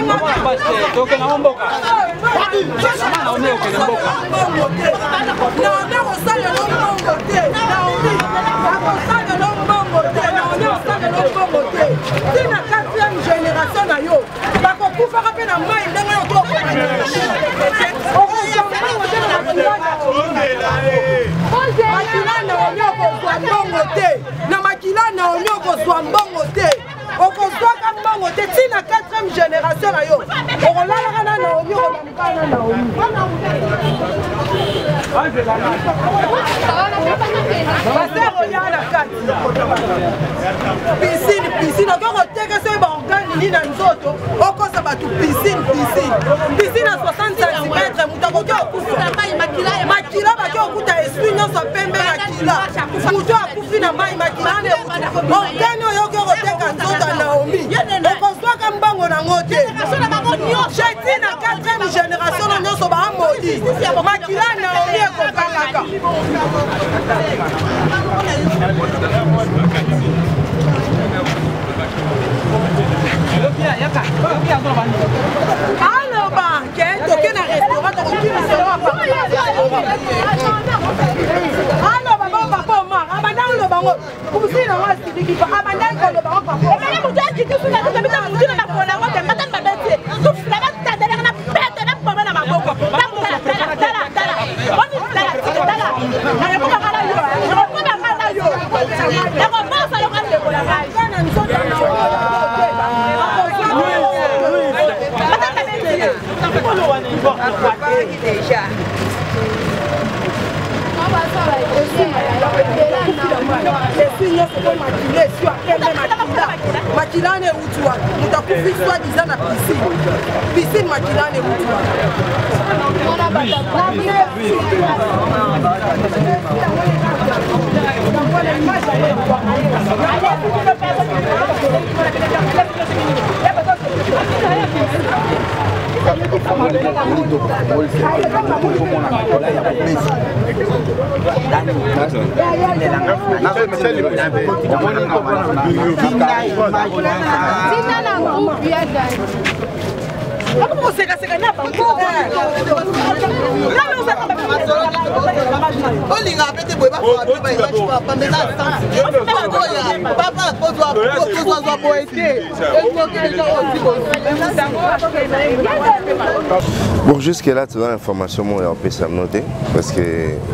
Bon, jusque-là, tu as l'information, moi, on peut s'amener parce que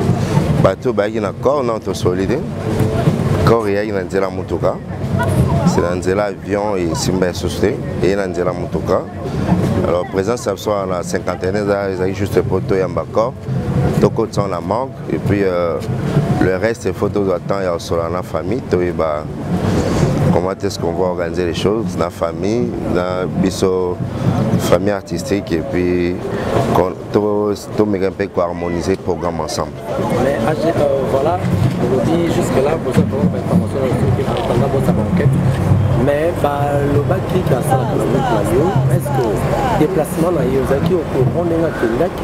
bateau, il y a un corps, on est solide. Corps, il y a un motoka. C'est un avion et Simba Société. Et il y a un motoka. Alors, présence, ça soit à la cinquantaine, ils ont juste photo et un corps. Donc, on a la morgue. Et puis, le reste, c'est photos d'attente et sur la famille. Comment est-ce qu'on va organiser les choses dans la famille, dans la famille artistique et puis tout le peu harmoniser le programme ensemble. Mais voilà, je vous dis jusque-là, vous avez une information pendant votre enquête. Mais le bac qui est à la est-ce que le déplacement dans les acquis au courant de la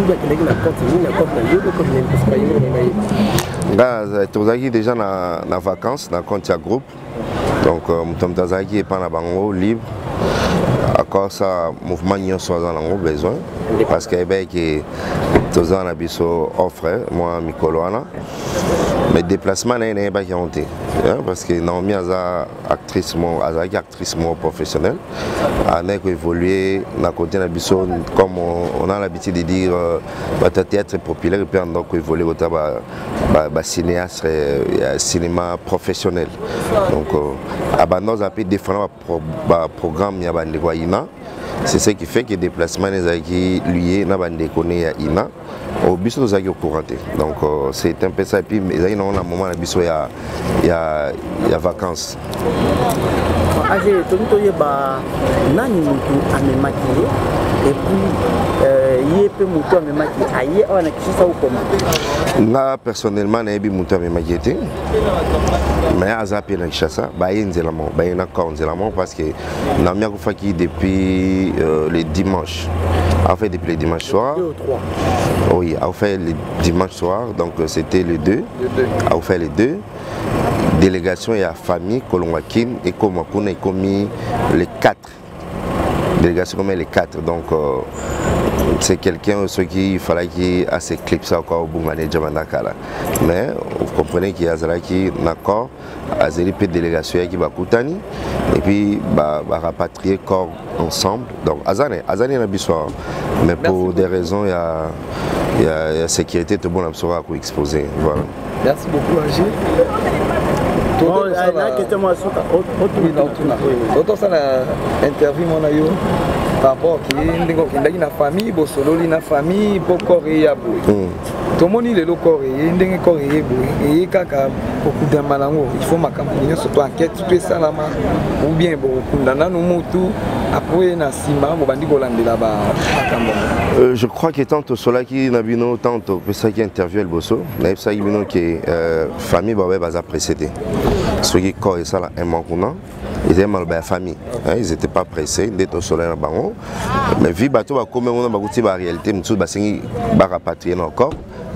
nous avons déjà dans vacances, dans le compte groupe. Donc, nous sommes libre. Encore ça, le mouvement n'y a pas besoin. Parce que nous avons offre, moi, Mikoloana. Mais le déplacement n'est pas garanti. Parce que Naomi est actrice professionnelle. Elle a évolué dans le côté comme on a l'habitude de dire, le théâtre populaire et puis on a évolué au cinéaste, cinéma professionnel. Donc, nous avons différents programmes. C'est ce qui fait que les déplacements sont liés à Ina. Au bus nous avons couranté. Donc c'est un peu ça. Et puis il y a un moment où il y a vacances. Moi personnellement, je suis maquillé. Mais à Zapi, je suis parce que je suis depuis les dimanches. En fait, depuis les dimanches soirs. 2 ou 3. Oui, on fait les dimanches soirs, donc c'était les 2. On fait les 2. Délégation et la famille, Kolongakin et Komakuna et commis les 4. délégation comme les 4. Donc c'est quelqu'un qui fallait qu'il ait assez clips encore au bout de mais vous comprenez qu'il y a qui d'accord à une délégation qui va coûter et puis va rapatrier corps ensemble. Donc Azane n'a pas mais pour des raisons il y a sécurité tout le monde sera exposé. Voilà. Merci beaucoup Agile. Autant ça la interview mon ayo par rapport qui na famille bo solo na famille bo coré ya boy to moni le coré ndenge coré boy et kaka beaucoup de malango il faut makambo surtout enquête tout ça là ou bien bo kundana no mutu après na sima bo bandi ko landela ba makambo. Je crois que tant au sola qui na bino tant que ça qui interview le bosso na ça bino qui famille ba ba précédé ceux qui coré ça là un manquant. Ils étaient mal la famille, ils n'étaient pas pressés, ils étaient au soleil dans le banc. Mais vu que comme on a la réalité, nous avons rapatrié encore.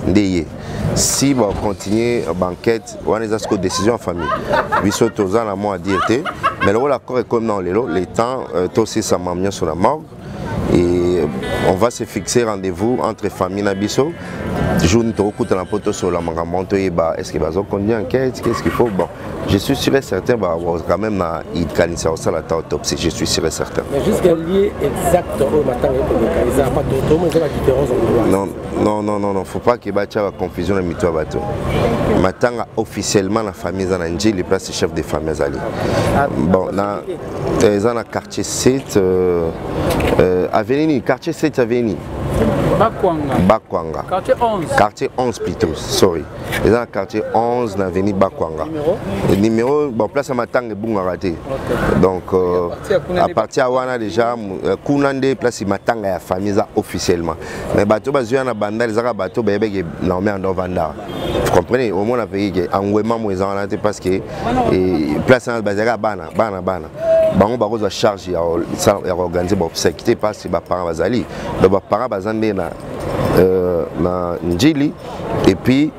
Si on continue la banquette, on a des décisions en famille. Nous sommes tous en amont à dire, mais le rôle accord est comme dans les temps, aussi ça m'a mis sur la morgue. Et on va se fixer rendez-vous entre famille Nabiso. Je ne trouve pas de sur la mangamento. Est-ce qu'il va y avoir une enquête? Qu'est-ce qu'il faut? Bon, je suis sûr et certain qu'il va y avoir quand même une autopsie. Je suis sûr et certain. Mais jusqu'à lié exact au matin, il n'y a pas de différence en droit. Non, il ne faut pas qu'il y ait de confusion dans le mytho. Maintenant, officiellement, la famille Zananji, les places chef de famille Zali. Bon, dans le quartier 7, Avenue, quartier 7 Avenue. Bakwanga. Quartier 11. Quartier 11 plutôt, sorry. Les dans le quartier 11 dans l'avenue Bakwanga. Numéro, bon, place à Matang et Bungarate. Donc, à partir de Wana déjà, Kounande, place Matang et la famille officiellement. Mais bateau, basé en Banda, les Arabes, bateau, bébé, nommé en Novanda. Vous comprenez? Au moins, on a payé en Ouéma, moi, parce que place en Bazara, Bana. On va charger à organiser l'obsèque parce que les parents vont aller. Les parents vont aller dans Njili et puis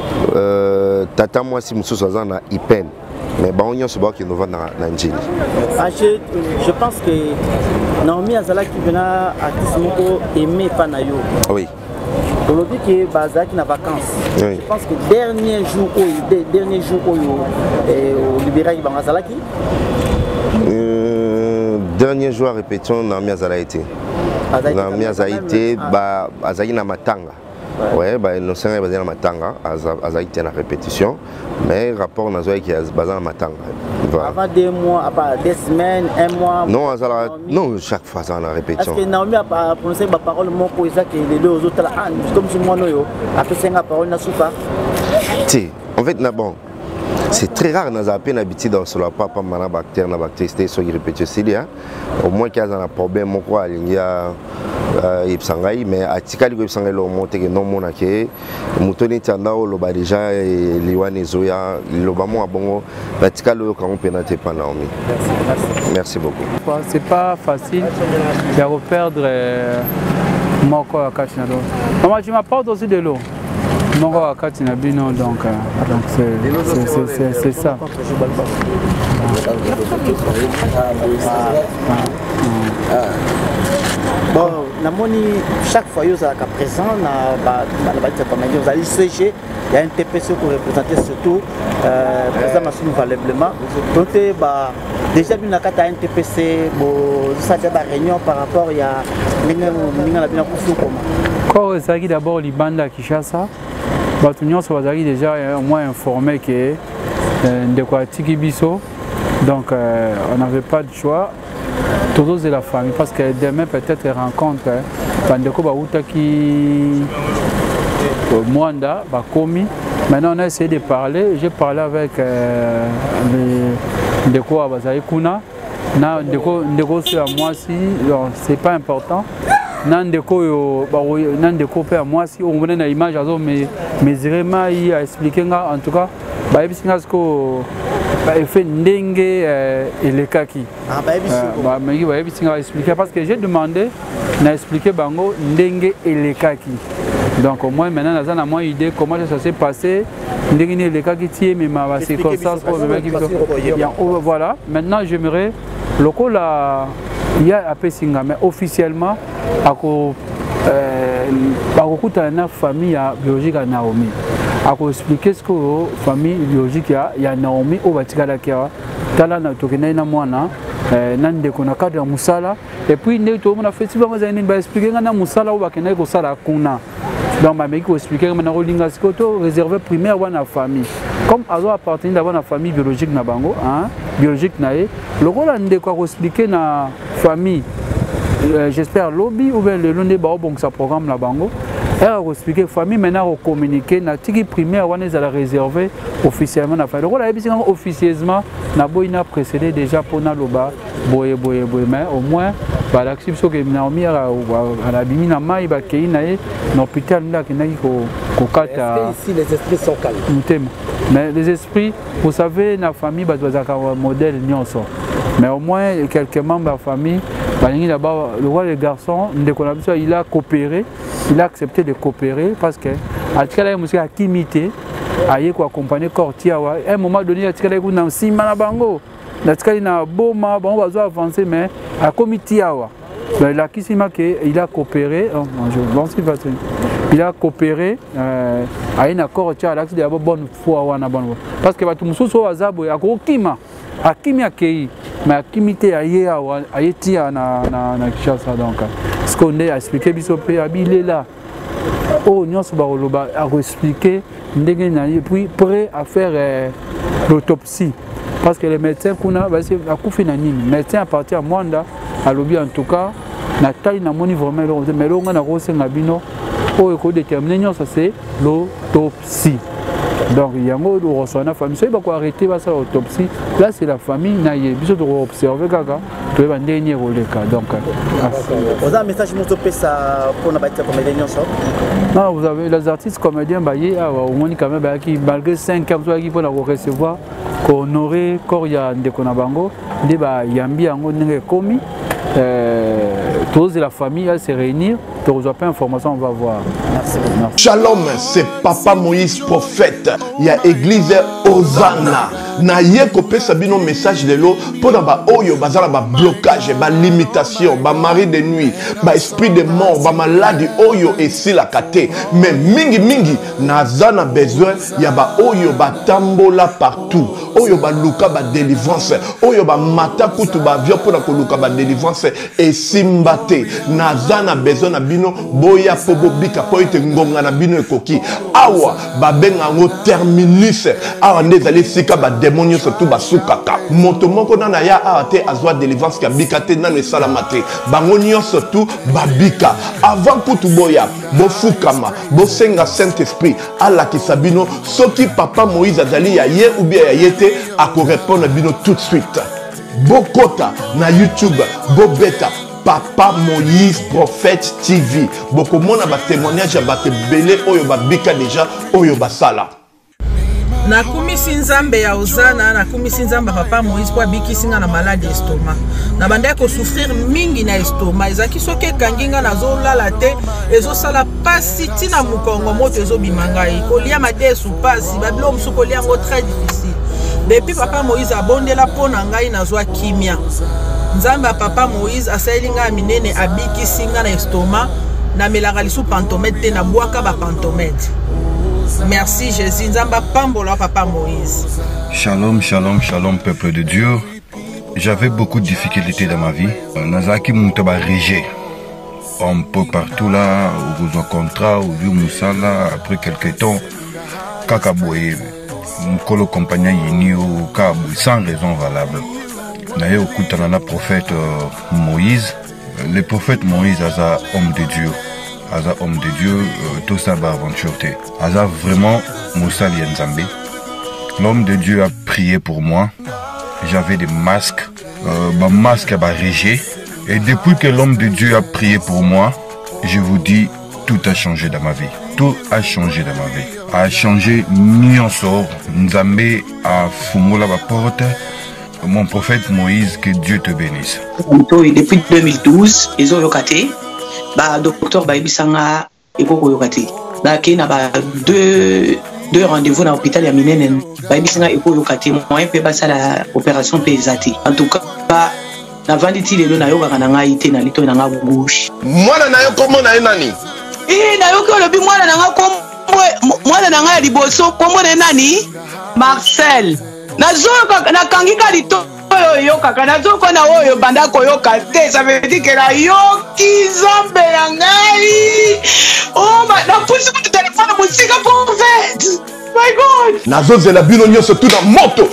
tata moi si monsieur soit dans Ipen. Mais bon, on se voit qu'il nous va dans Njili. Je pense que Naomi Azala qui vient artiste aimé Panayo. Oui. Aujourd'hui qui est basé qui na vacances. Oui. Je pense que dernier jour au libéral Azala qui dernier jour à répétition dans Miazala été. Dans Miazala Azaï na Matanga. Ouais, nous sommes basés dans Matanga, Azaï na répétition, mais rapport dans Azaï qui est basé dans Matanga. Avant 2 mois, après 2 semaines, 1 mois. Non, chaque fois dans la répétition. Est-ce que Naomi a prononcé ma parole mon pour ça que les deux autres là, comme si moi non après 5 parole na soupa. En fait, bon. C'est très rare dans la peine habitude sur la papa mana bactère na bactère c'était sur répétition au moins qu'il y a un problème mon quoi il y a ipsangai mais atikali ko ipsangai lo monte que non mona ke mutoni tanda o lo ba déjà liwane zoya lo ba mo abongo atikali ko on pénalité pas Naomi. Merci beaucoup. C'est pas facile de reperdre mon corps à Katinado. Maman tu m'apportes aussi de l'eau. Mon corps à Katinabino donc c'est ça. Bon, chaque fois, il y a présent, il y a un TPC pour représenter surtout président Massoum valablement. Donc, déjà, il y a un TPC pour une réunion par rapport à Quand il d'abord Libanda Kishasa, nous sommes déjà au moins informés que de quoi Tikibiso, donc on n'avait pas de choix. Tous de la famille parce que demain peut-être rencontre Pandeko Baoutaki Mwanda Bakomi. Maintenant on a essayé de parler. J'ai parlé avec Ndeko Abazaï Kuna. Ndeko sur moi si c'est pas important. Ndeko à moi si on voit l'image mais vraiment il a expliqué en tout cas effet Ndenge et les kaki. Parce que j'ai demandé d'expliquer Bango Ndenge et les kaki. Donc au moins maintenant on a moins idée comment ça s'est passé. Ndenge et les kaki mais ma circonstance voilà. Maintenant j'aimerais le coup il y a appelé Singa, mais officiellement, la famille biologique à Naomi. A expliquer ce que la famille biologique il y a Naomi au Batikala Kia, Tala na Tokena na Mwana, Nande Konaka de Moussala, et puis on a fait expliquer na Moussala ou Bakena Kosala Kuna. Donc, ma mère explique que je suis réservé primaire à la famille. Comme elle appartient à la famille biologique, biologique, le rôle de expliquer la famille, j'espère lobby ou bien le long de ça programme la bango. Elle a expliqué la famille maintenant communiquer la tiki primaire on est réservé officiellement la famille. Le rôle est officieusement na boina précédé déjà pour na loba boye mais au moins par l'acception que Naomi a la bimina mai ba keina e l'hôpital là qui n'a ko kata. Ici les esprits sont calmes. Mais les esprits, vous savez, la famille doit avoir un modèle nyonso. Mais au moins quelques membres de la famille, le roi des garçons, il a coopéré, il a accepté de coopérer parce que à ce moment il a imité, il a accompagné Cortia. À un moment donné, il a dit si Manabango, il a beau on va avancer, mais à comité il a coopéré. Il a coopéré à un accord qui a la bonne foi. Parce que tout le monde a Kima. Akimi akei, mais akimité aïe tia na Kinshasa donc. Ce qu'on a expliqué bisope il est là. Oh nyonso ba a expliqué ndenge na puis prêt à faire l'autopsie parce que les médecins kuna ba c'est akufi na nini. Médecin à partir à Mwanda à lobby en tout cas na taille na moni vraiment mais là on a rosenga bino oh éco déterminer nyonso c'est l'autopsie. Donc il y a un mot où on a famille, il faut arrêter l'autopsie. Là c'est la famille, il faut observer gaga, tu vas dernier rôle donc. Vous avez un message pour la bâtisse comédien non, vous avez les artistes comédiens, au moins quand même qui malgré 5 ans qui vont recevoir, qu'on aurait Koria de Konabango, des Yambi en commis. Tous la famille va se réunir, tu reçois pas d'informations, on va voir. Merci beaucoup. Shalom, c'est Papa Moïse prophète. Il y a église Hosanna. Na yeko pesa bino message de l'eau pour ba oyo bazala ba blocage, ba limitation, ba mari de nuit, ba esprit de mort, ba maladie oyo et si la kate. Mais mingi nazana besoin ya ba oyo ba tambola partout. Oyo ba luka ba délivrance, oyo ba mata kutu ba vio pour ko luka ba délivrance et simbate. Nazana besoin na bino boya pobo bika po ite ngonga na bino ekoki. Awa ba benga ngo terminus. Awa ndezali sika ba démonios surtout basukaka moto moko na ya ate azwa délivrance ka bikate na le salamate bangonio surtout babika avant kutu boya bofukama bosenga Saint Esprit ala kisabino soki papa Moïse azali ya ye ou bien ya yete ako répondre bino tout de suite bokota na YouTube bobeta Papa Moïse prophète TV bokomona ba témoignage ba belé oyo babika déjà oyo basala na kumisi nzambe ya Hosanna na kumisi nzambe papa Moïse kwa bikisinga na maladie estomac na banda ko souffrir mingi na estomac ezaki soki kanginga na zolala te ezosala pasi tina mukongo moto ezobimangai kolia matesu pasi babilo musuko lia ngo très difficile depuis papa Moïse abondela pona ngai na zwa kimia nzambe papa Moïse asalinga minene abikisinga na estomac na melaka lisu pantomètre te na bwaka ba pantomètre. Merci Jésus, Nzamba Pambola Papa Moïse. Shalom, shalom, shalom peuple de Dieu. J'avais beaucoup de difficultés dans ma vie. Nazaki Moutaba Régé. Un peu partout là, au contrat, au vieux Moussala, après quelques temps, Kakaboué, Mkolo compagnon Yini au Kabou, sans raison valable. D'ailleurs, au Koutanana prophète Moïse, le prophète Moïse est un homme de Dieu. Aza homme de Dieu, tout ça va aventure. Aza vraiment Moussa Lienzambe. L'homme de Dieu a prié pour moi. J'avais des masques, masque à Régé. Et depuis que l'homme de Dieu a prié pour moi, je vous dis, tout a changé dans ma vie. Tout a changé dans ma vie. A changé Nyonso. Nzambe a fumé la porte. Mon prophète Moïse, que Dieu te bénisse. Depuis 2012, ils ont locaté. Bah docteur Baibisanga Eko Yokati. Bah qui n'a pas deux rendez-vous dans l'hôpital ya minene. Baibisanga Eko Yokati. Moi un peu bas la opération pesati. En tout cas bah na vandi ti lelo na yoka na ngai te na lito na nga gauche. Mwana na yo kombo na nani? Na yoki olobi mwana na nga kombo mwana na nga liboso kombo na nani? Marcel. Nazoka nakangika lito oyo kaka nazoka na oyo banda koyoka te, ça veut dire que la yoki Nzambe na ngai. Oh na pusi ku téléphone musika pour fait. My God. Nazozela bino nyonso tout na moto.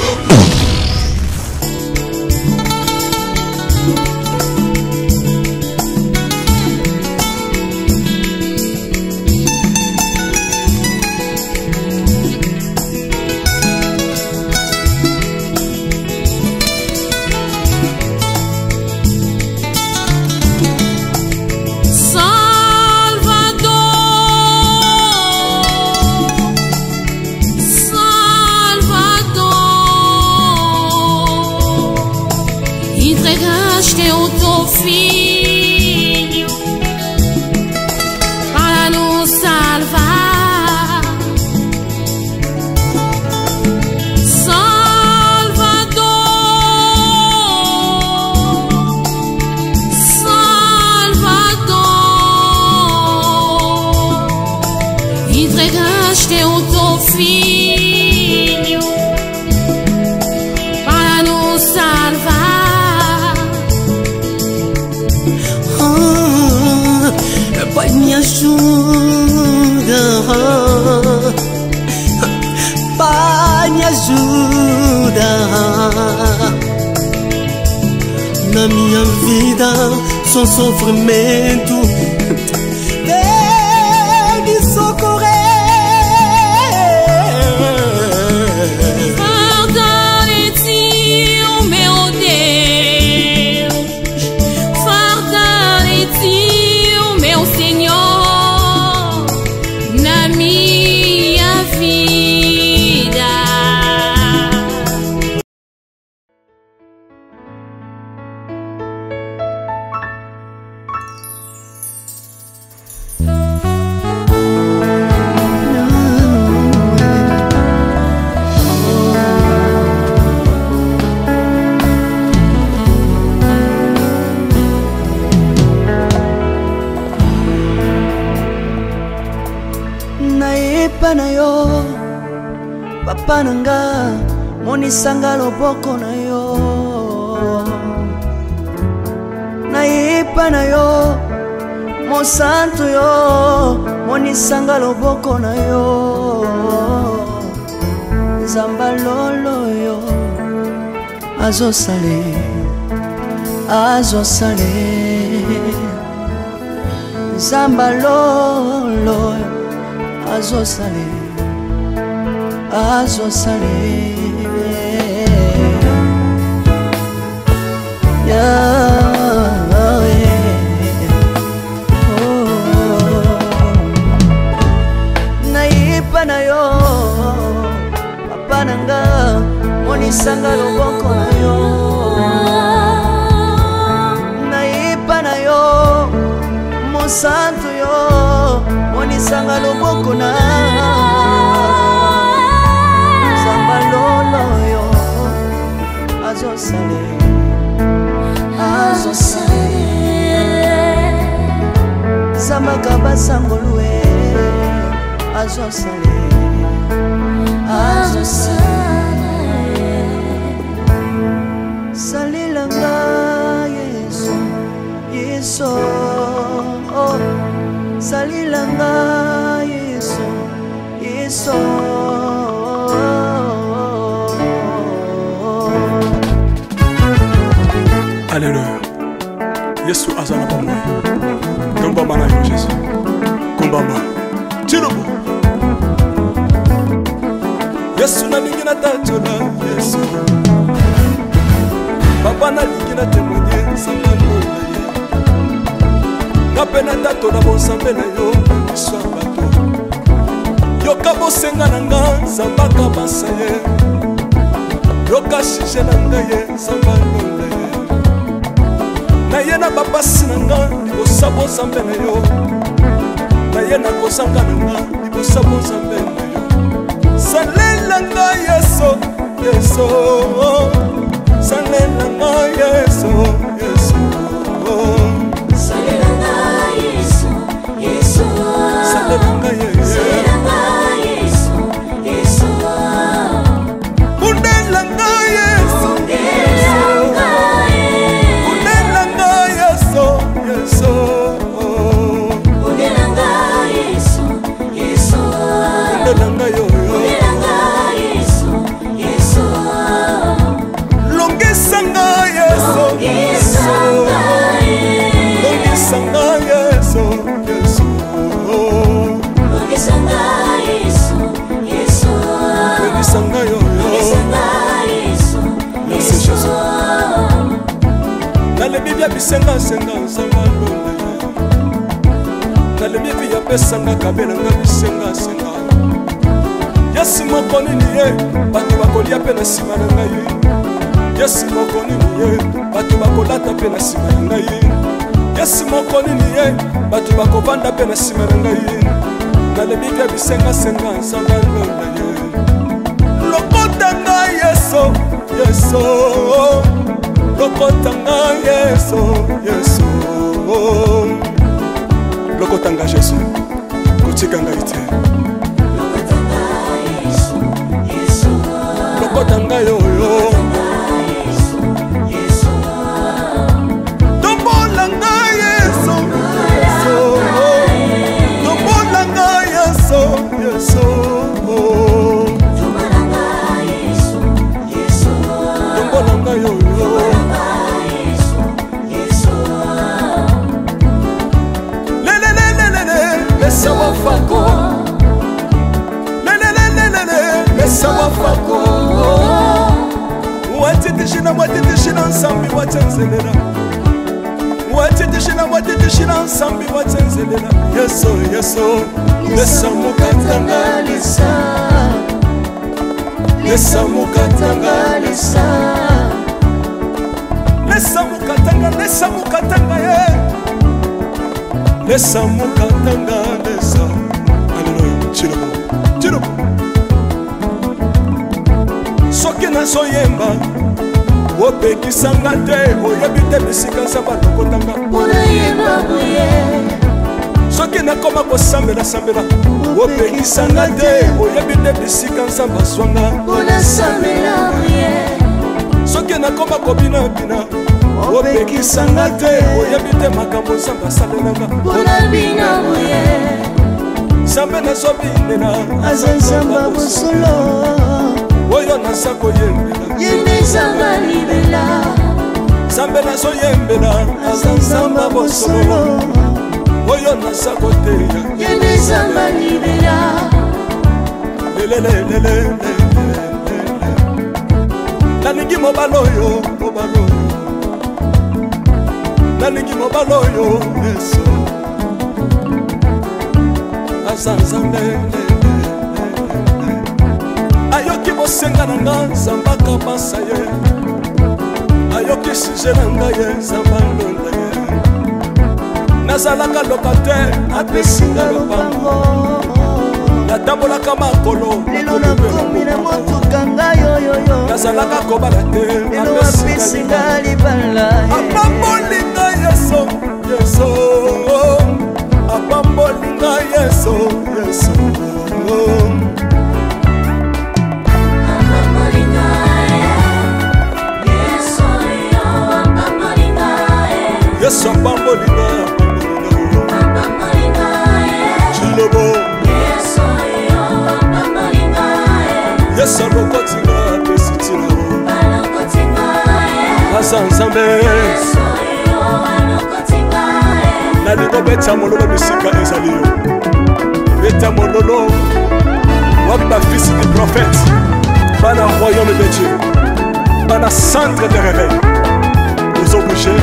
Entregaste o teu filho para nos salvar, Salvador, Salvador. Entregaste o teu filho para nos salvar. Pai, me ajuda, Pai, me ajuda. Na minha vida, só sofrimento. Vem me socorrer. Farda de ti, o meu Deus. Farda de ti. Senhor, na minha vida. Na yo papa nanga monisanga loboko na yo naipa na yo mosantu yo monisanga loboko na yo Nzamba lolo yo azosale Nzamba lolo yo azosale naipa na yo papa nanga monisanga loboko na yo naipa na yo mosantu yo monisanga loboko na Nzamba lolo yo azosale Nzamba kabasangolwe azosale salilanga Yesu Yesu salilanga Yesu Yesu. Alléluia. Yesu azana ba moi. Tomba mana yo Jésus. Kumbamba. Tirobo. Yesu na lingi na tachola Yesu. Papa na lingi na témoigner sangalo na ye. Kapena tato na bonsambe na yo Sabato. Yoka bosenga na nga Zambaka basaye. Yoka shije na nga ye Zambalo na ye. Na ye na bapasi na nga Bosabo zambe na yo. Na ye na kosanga na nga Bosabo zambe na yo. Salela nga Yesu Yesu. salelanga Yesu Yesu salelanga Yesu Yesu salelanga Yesu Yesu undelanga Yesu undelanga Yesu Yesu undelanga Yesu Yesu undelanga yo Longisanga Yesu Yesu Longisanga Yesu Yesu Longisanga Yesu Yesu Longisanga yo Yesu Yesu Nale Biblia bisenga senga sanga lole Nale Biblia pesanga kabela nga bisenga senga Yesu mokoni niye batu bakolia pe na sima na ngai Yesu mokoni niye batu bakolata pe na sima na ngai Yesu mokoni niye batu bakovanda pe na sima na ngai Nale Biblia bisenga senga sanga lole Lokota ngai Yesu Yesu Lokota ngai Yesu Yesu Lokota ngai Yesu kotika ngai te Lokota ngai yo Tombola ngai Yesu Tombola ngai Yesu Yesu Tombola ngai yo Laisse moi fako Laisse moi fako Watitishina nsambi watenzelela Watitishina nsambi watenzelela Yesu Yesu Lesa mukatanga Lesa mukatanga Lesa mukatanga ye Lesa mukatanga lesa Alléluia Chilobo Chilobo Soki nazoyemba opekisanga te oyebi te bisika nzambe atokotanga soki nakoma kosambela opekisanga te oyebi te bisika nzambe azwanga soki nakoma kobinabina opekisanga te oyebi te makambo nzambe asalelanga nzambe nazobinela aza nzambe bosolo oyo naza koyembela yende nzambe libela nzambe nazoyembela aza nzambe bosolo oyo naza koteya yende nzambe libela lelelelele nalingi mobala oyo nalingi mobala oyo Yesu aza nzambe ayoki bosenga na nga nzambe akabasa ye ayoki suje na ngai ye nzambe alonda ye nazalaka lokatere apesinga lopango natambolaka makolo lelo nakomi na motuka ngai oyoyo nazalaka kobala te lelo apesinga libala apambolinga Yesu Yesu apambolinga Yesu Yesu Yesu apambolinga Chilobo Yesu alokotinga apesitina aza nzambe nalingo beta mololo bisika ezali yo beta mololo wapi bafisi du prophète bana royaume de Dieu bana centre de réveil ozobouge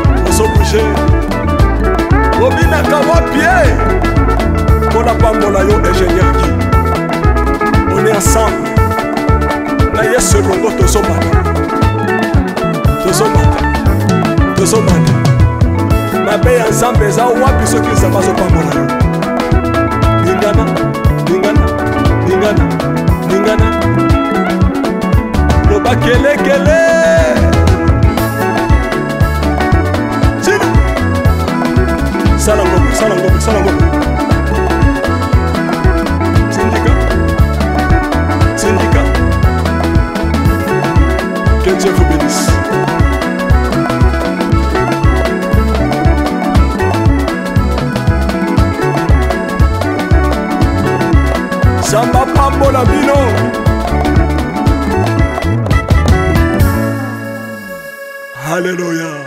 obinaka wapie mpona pambola yo ingénieur ki on est ensemble na yesu elongo tozomata mabe ya nzambe eza wapi soki nzambe azopambola yo lingana loba kelekele Syndicat. Que Dieu vous bénisse. Samba pambola bino. Alléluia.